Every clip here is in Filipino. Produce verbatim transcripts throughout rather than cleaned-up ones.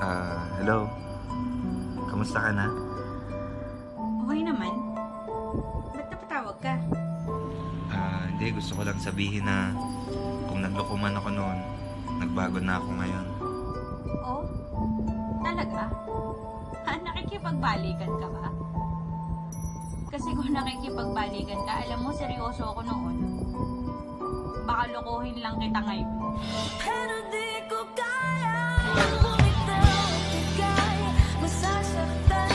Ah, hello. Kamusta ka na? Okay naman. Ba't napatawag ka? Ah, hindi. Gusto ko lang sabihin na kung nagloko man ako noon, nagbago na ako ngayon. Oh? Talaga? Ha, nakikipagbalikan ka ba? Kasi kung nakikipagbalikan ka, alam mo, seryoso ako noon. Baka lokohin lang kita ngayon. Pero di ko kaya bumitaw, bigay, masasaktan.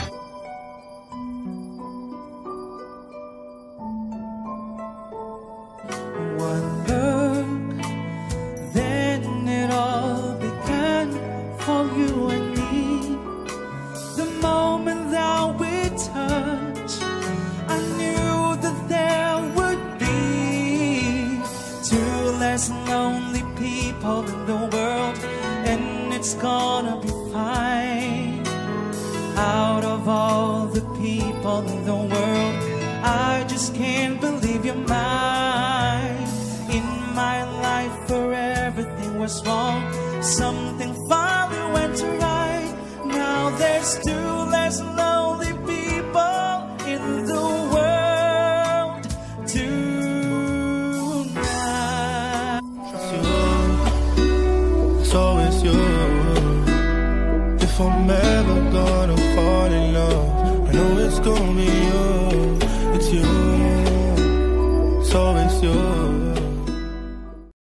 One look, then it all began for you and me. The moment that we touched, I knew that there would be two less lonely people in the world, and it's gonna be fine. Out of all the people in the world, I just can't believe you're mine. In my life where everything was wrong, something finally went right. Now there's two less lonely people in the world tonight. It's you, it's always you. If I'm ever gonna fall in love, I know it's gonna be you. It's you, it's always you.